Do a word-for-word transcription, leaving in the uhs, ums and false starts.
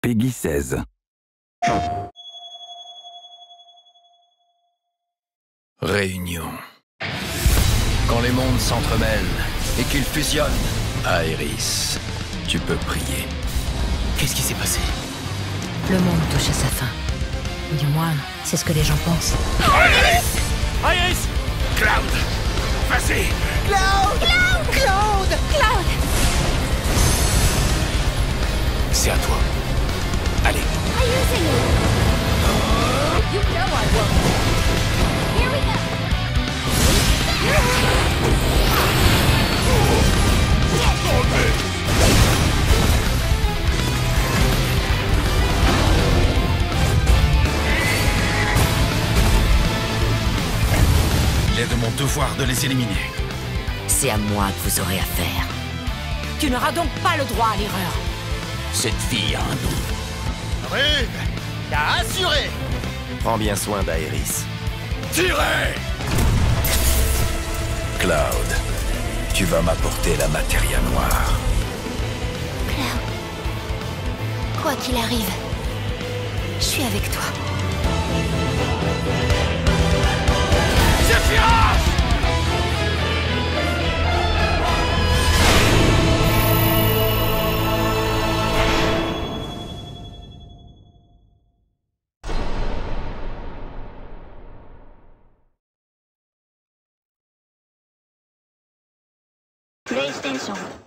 Peggy seize. Réunion. Quand les mondes s'entremêlent et qu'ils fusionnent, Aerys, tu peux prier. Qu'est-ce qui s'est passé? Le monde touche à sa fin. Du moins, c'est ce que les gens pensent. Aerys! Aerys! Cloud! Vas-y! Cloud! Cloud! Cloud! Cloud! C'est à toi. Allez. Are you using it? You know I won't. Here we go. Il est de mon devoir de les éliminer. C'est à moi que vous aurez affaire. Tu n'auras donc pas le droit à l'erreur. Cette fille a un nom. Rude! T'as assuré! Prends bien soin d'Aerys. Tirez! Cloud, tu vas m'apporter la matéria noire. Cloud, quoi qu'il arrive, je suis avec toi. Sephiroth! PlayStation